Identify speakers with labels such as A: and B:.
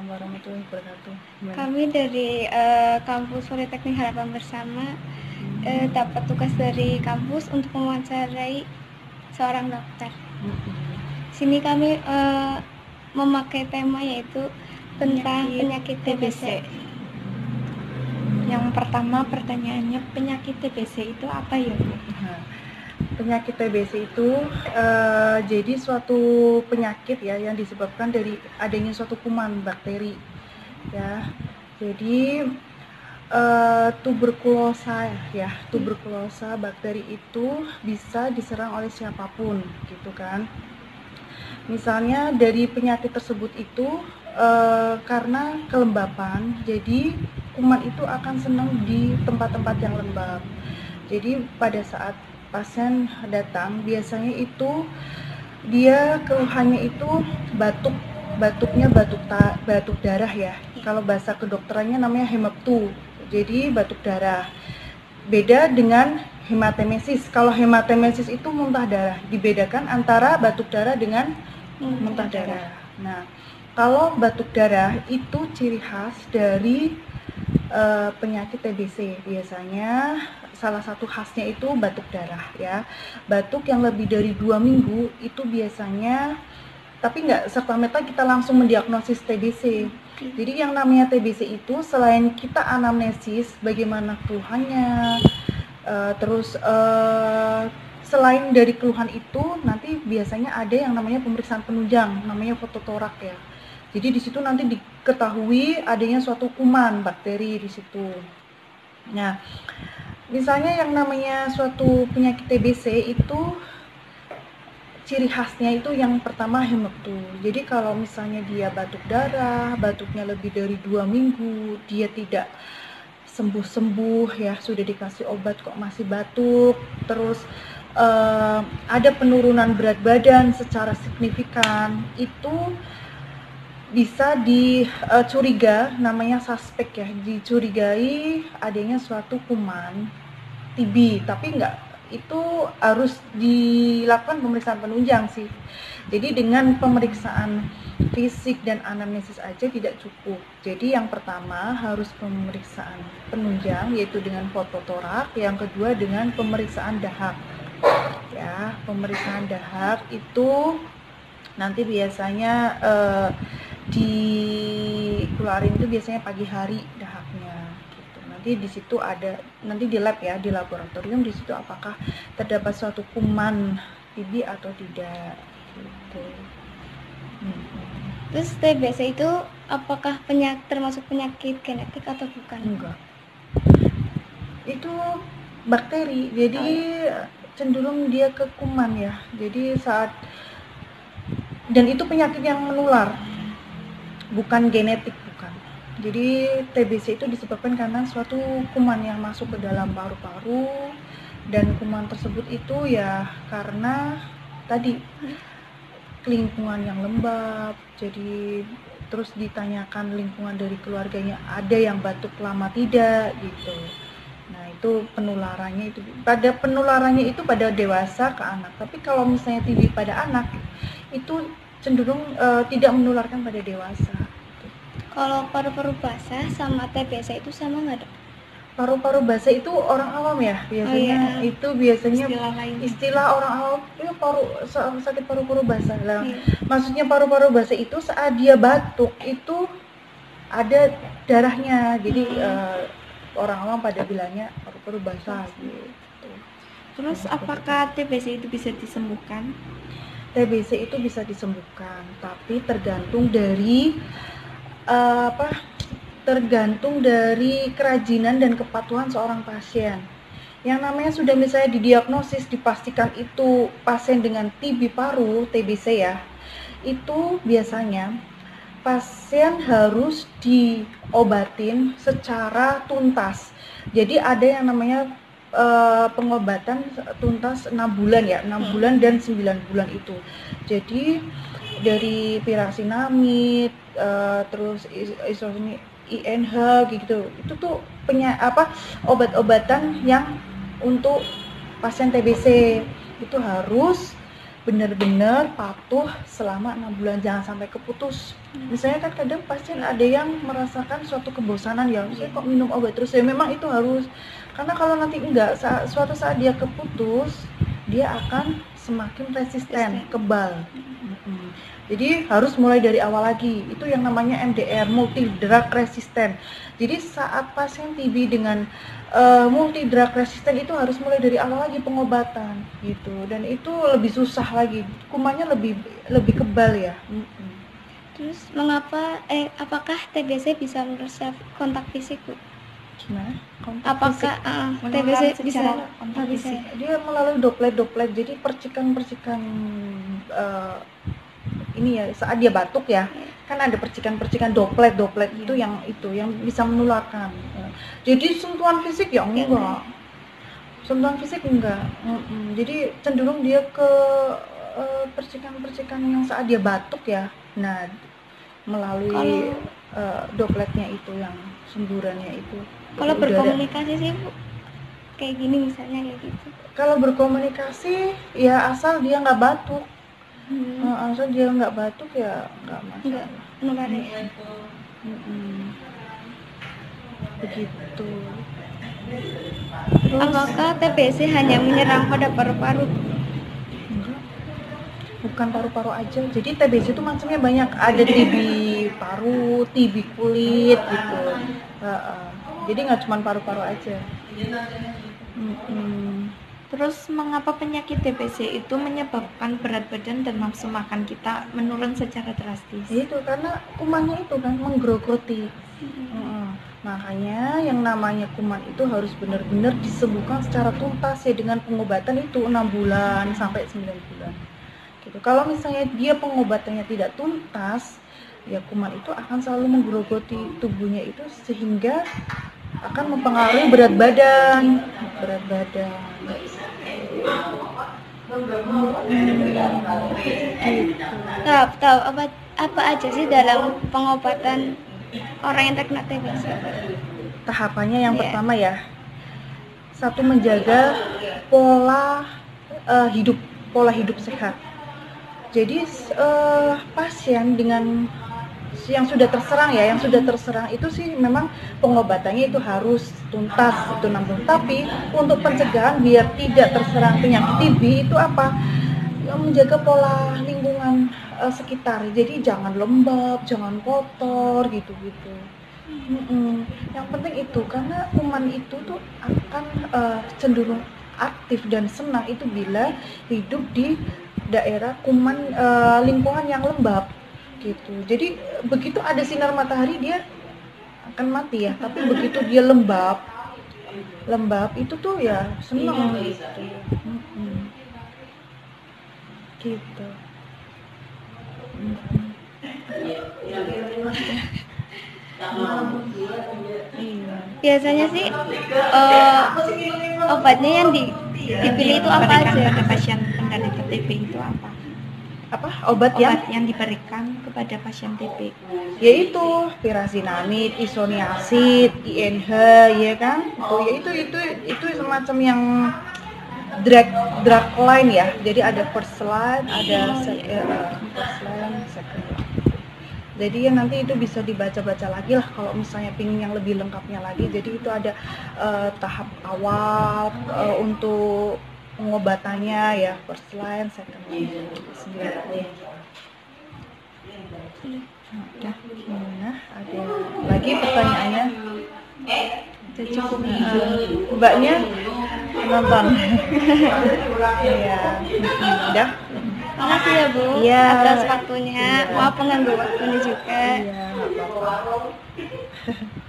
A: warahmatullahi wabarakatuh. Gimana?
B: Kami dari kampus Politeknik Harapan Bersama dapat tugas dari kampus untuk mewawancarai seorang dokter. Sini kami memakai tema yaitu tentang penyakit TBC.
C: Yang pertama pertanyaannya, penyakit TBC itu apa ya, Bu?
A: Nah, penyakit TBC itu jadi suatu penyakit ya yang disebabkan dari adanya suatu kuman bakteri ya. Jadi tuberkulosa bakteri itu bisa diserang oleh siapapun gitu kan. Misalnya dari penyakit tersebut itu karena kelembapan, jadi kuman itu akan senang di tempat-tempat yang lembab. Jadi pada saat pasien datang biasanya itu dia keluhannya itu batuknya batuk darah ya. Kalau bahasa kedokterannya namanya hemoptu. Jadi batuk darah. Beda dengan hematemesis. Kalau hematemesis itu muntah darah. Dibedakan antara batuk darah dengan muntah darah. Nah, kalau batuk darah itu ciri khas dari penyakit TBC. Biasanya salah satu khasnya itu batuk darah ya. Batuk yang lebih dari 2 minggu itu biasanya, tapi nggak serta-merta kita langsung mendiagnosis TBC. Jadi yang namanya TBC itu selain kita anamnesis bagaimana keluhannya, terus selain dari keluhan itu nanti biasanya ada yang namanya pemeriksaan penunjang, namanya fototorak ya. Jadi di situ nanti diketahui adanya suatu kuman bakteri di situ. Nah, misalnya yang namanya suatu penyakit TBC itu ciri khasnya itu yang pertama hemoptu. Jadi kalau misalnya dia batuk darah, batuknya lebih dari 2 minggu, dia tidak sembuh-sembuh ya, sudah dikasih obat kok masih batuk, terus ada penurunan berat badan secara signifikan, itu bisa dicuriga, namanya suspek ya, dicurigai adanya suatu kuman TB, tapi enggak, itu harus dilakukan pemeriksaan penunjang sih. Jadi dengan pemeriksaan fisik dan anamnesis aja tidak cukup. Jadi yang pertama harus pemeriksaan penunjang yaitu dengan fototorak, yang kedua dengan pemeriksaan dahak. Ya, pemeriksaan dahak itu nanti biasanya dikeluarin itu biasanya pagi hari dahaknya gitu. Nanti di situ ada, nanti di lab ya, di laboratorium di situ apakah terdapat suatu kuman TB atau tidak gitu.
B: Terus TBC itu apakah termasuk penyakit genetik atau bukan?
A: Enggak. Itu bakteri, jadi cenderung dia ke kuman ya. Jadi dan itu penyakit yang menular, bukan genetik, bukan. Jadi TBC itu disebabkan karena suatu kuman yang masuk ke dalam paru-paru, dan kuman tersebut itu ya karena tadi lingkungan yang lembab. Jadi terus ditanyakan lingkungan dari keluarganya ada yang batuk lama tidak gitu. Nah itu penularannya itu pada dewasa ke anak. Tapi kalau misalnya TB pada anak itu cenderung tidak menularkan pada dewasa.
B: Kalau paru-paru basah sama TBC itu sama nggak, Dok?
A: Paru-paru basah itu orang awam ya biasanya. Itu biasanya istilah orang awam itu sakit paru-paru basah lah. Maksudnya paru-paru basah itu saat dia batuk itu ada darahnya, jadi orang awam pada bilangnya paru-paru basah gitu.
C: Terus apakah TBC itu bisa disembuhkan?
A: TBC itu bisa disembuhkan, tapi tergantung dari kerajinan dan kepatuhan seorang pasien. Yang namanya sudah misalnya didiagnosis, dipastikan itu pasien dengan TB paru, TBC ya, itu biasanya pasien harus diobatin secara tuntas. Jadi ada yang namanya pengobatan tuntas 6 bulan ya, 6 bulan dan 9 bulan itu. Jadi dari pirasinamid, terus INH gitu, itu tuh obat-obatan yang untuk pasien TBC itu harus benar-benar patuh selama 6 bulan, jangan sampai keputus. Misalnya kan kadang pasien ada yang merasakan suatu kebosanan, ya saya kok minum obat terus, ya memang itu harus, karena kalau nanti enggak, suatu saat dia keputus, dia akan semakin resisten, kebal. Jadi harus mulai dari awal lagi, itu yang namanya MDR, multi drug resistant. Jadi saat pasien TB dengan multi drug resistant itu harus mulai dari awal lagi pengobatan gitu, dan itu lebih susah lagi, kumannya lebih kebal ya.
B: Terus mengapa apakah TBC bisa merusak kontak fisik, Bu?
A: Gimana?
B: Apakah TBC bisa
C: kontak
B: bisa
C: fisik?
A: Dia melalui droplet, jadi percikan-percikan ini ya, saat dia batuk ya, kan ada percikan-percikan droplet itu yang bisa menularkan. Jadi sentuhan fisik ya enggak. Sentuhan fisik enggak. Jadi cenderung dia ke percikan-percikan yang saat dia batuk ya. Nah, melalui dropletnya itu, yang semburannya itu.
B: Kalau berkomunikasi sih, Bu, kayak gini misalnya kayak gitu.
A: Kalau berkomunikasi ya asal dia nggak batuk. Asal dia nggak batuk ya nggak masalah.
B: Nularin.
A: Begitu.
B: Apakah TBC hanya menyerang pada paru-paru?
A: Enggak. Bukan paru-paru aja. Jadi TBC itu macamnya banyak. Ada TB paru, TB kulit gitu. Jadi nggak cuma paru-paru aja.
C: Terus mengapa penyakit TBC itu menyebabkan berat badan dan nafsu makan kita menurun secara drastis?
A: Itu karena kumannya itu kan menggerogoti. Makanya yang namanya kuman itu harus benar-benar disembuhkan secara tuntas ya, dengan pengobatan itu 6 bulan sampai 9 bulan. Gitu. Kalau misalnya dia pengobatannya tidak tuntas, ya kuman itu akan selalu menggerogoti tubuhnya itu, sehingga akan mempengaruhi berat badan.
B: Tahu apa aja sih dalam pengobatan orang yang terkena TBC?
A: Tahapannya yang pertama ya, satu, menjaga pola hidup sehat. Jadi pasien dengan yang sudah terserang itu sih memang pengobatannya itu harus tuntas, itu namun. Tapi untuk pencegahan biar tidak terserang penyakit TB itu apa? Menjaga pola lingkungan sekitar. Jadi jangan lembab, jangan kotor gitu-gitu. Yang penting itu, karena kuman itu tuh akan cenderung aktif dan senang itu bila hidup di daerah lingkungan yang lembab gitu. Jadi begitu ada sinar matahari dia akan mati ya, tapi begitu dia lembab itu tuh ya senang gitu. Gitu.
B: Biasanya sih obatnya yang dipilih itu apa aja?
C: Pada pasien penderita TB itu apa?
A: Obat
C: yang diberikan kepada pasien TB,
A: yaitu pirazinamid, isoniazid, INH, ya kan? Itu semacam yang drug line ya. Jadi ada first line, ada first line, second line. Jadi ya nanti itu bisa dibaca-baca lagi lah kalau misalnya pingin yang lebih lengkapnya lagi. Jadi itu ada tahap awal untuk pengobatannya ya, first line, second line. Udah, gimana? Ada lagi pertanyaannya?
C: Udah cukup.
A: Mbaknya nonton. Iya. Udah.
B: Makasih ya, Bu, atas waktunya. Maaf mengganggu waktunya juga.
A: Iya, nggak apa-apa.